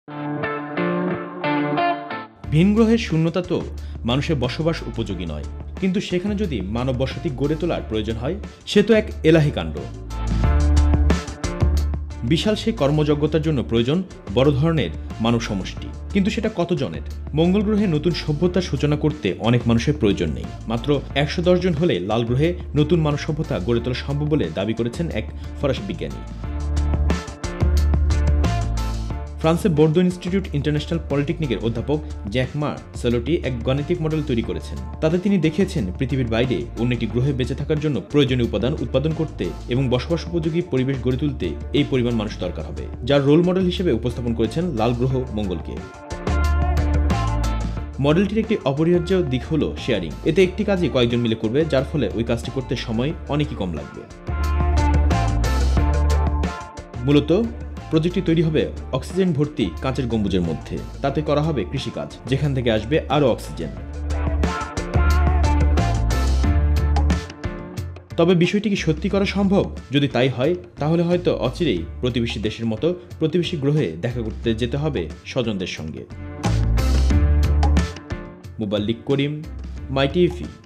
ভিন গ্রহের শূন্যতা তো মানুষের বসবাস উপযোগী নয়, কিন্তু সেখানে যদি মানব বসতি গড়ে তোলার প্রয়োজন হয়, সে তো এক এলাহি কাণ্ড। বিশাল সেই কর্মযোগ্যতার জন্য প্রয়োজন বড় ধরনের মানব সমষ্টি, কিন্তু সেটা কতজনের? মঙ্গল গ্রহে নতুন সভ্যতার সূচনা করতে অনেক মানুষের প্রয়োজন নেই। মাত্র 110 জন হলে লাল গ্রহে নতুন মানব সভ্যতা গড়ে তোলা সম্ভব বলে দাবি করেছেন এক ফরাসি বিজ্ঞানী। ফ্রান্সের বোর্দো ইনস্টিটিউট ইন্টারন্যাশনাল পলিটেকনিকের অধ্যাপক জ্যাক মার সেলোটি এক গাণিতিক মডেল তৈরি করেছেন। তাতে তিনি দেখিয়েছেন পৃথিবীর বাইরে অন্য একটি গ্রহে বেঁচে থাকার জন্য প্রয়োজনীয় উপাদান উৎপাদন করতে এবং বসবাস উপযোগী পরিবেশ গড়ে তুলতে এই পরিমাণ মানুষ দরকার হবে, যার রোল মডেল হিসেবে উপস্থাপন করেছেন লাল গ্রহ মঙ্গলকে। মডেলটির একটি অপরিহার্য দিক হল শেয়ারিং। এতে একটি কাজই কয়েকজন মিলে করবে, যার ফলে ওই কাজটি করতে সময় অনেকই কম লাগবে। মূলত প্রজেক্টটি তৈরি হবে অক্সিজেন ভর্তি কাঁচের গম্বুজের মধ্যে। তাতে করা হবে কৃষিকাজ, যেখান থেকে আসবে আরও অক্সিজেন। তবে বিষয়টি কি সত্যি করা সম্ভব? যদি তাই হয়, তাহলে হয়তো অচিরেই প্রতিবেশী দেশের মতো প্রতিবেশী গ্রহে দেখা করতে যেতে হবে স্বজনদের সঙ্গে। Mubalik Karim, My TV.